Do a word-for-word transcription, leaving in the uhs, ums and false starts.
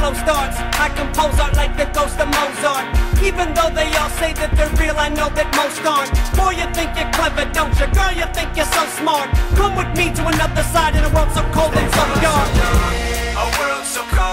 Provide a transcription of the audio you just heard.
slow starts. I compose art like the ghost of Mozart. Even though they all say that they're real, I know that most aren't. Boy, you think you're clever, don't you? Girl, you think you're so smart. Come with me to another side in a world so cold and so dark. A world so cold.